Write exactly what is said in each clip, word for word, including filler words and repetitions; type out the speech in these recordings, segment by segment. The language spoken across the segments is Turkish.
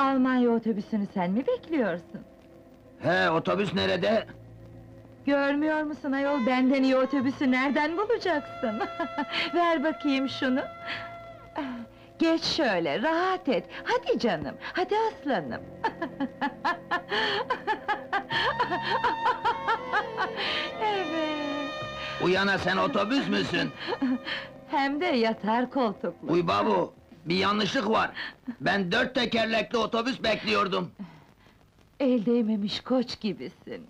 Almanya otobüsünü sen mi bekliyorsun? He, otobüs nerede? Görmüyor musun ayol, benden iyi otobüsü nereden bulacaksın? Ver bakayım şunu. Geç şöyle, rahat et. Hadi canım, hadi aslanım. Evet. Uyana sen otobüs müsün? Hem de yatar koltuklu. Uy babu, bir yanlışlık var. Ben dört tekerlekli otobüs bekliyordum. El değmemiş koç gibisin.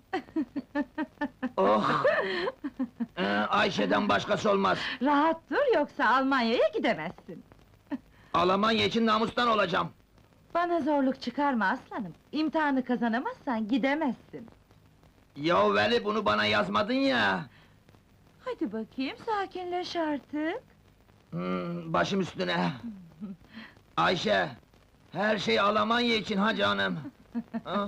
Oh! Ee, Ayşe'den başkası olmaz. Rahat dur, yoksa Almanya'ya gidemezsin. Almanya için namustan olacağım. Bana zorluk çıkarma aslanım. İmtihanı kazanamazsan gidemezsin. Ya Veli, bunu bana yazmadın ya! Hadi bakayım, sakinleş artık. Hmm, başım üstüne! Ayşe! Her şey Almanya için ha canım! Ha?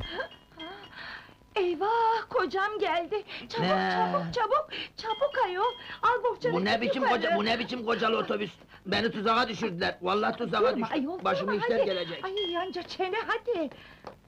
Eyvah, kocam geldi! Çabuk, Ne? çabuk, çabuk! Çabuk ayol! Al bohçanı, Bu ne git biçim yukarı! koca, bu ne biçim kocalı otobüs? Beni tuzağa düşürdüler, vallahi tuzağa Durma düştüm. ayol, Başıma durma, işler hadi! gelecek. Ay yanca çene, hadi!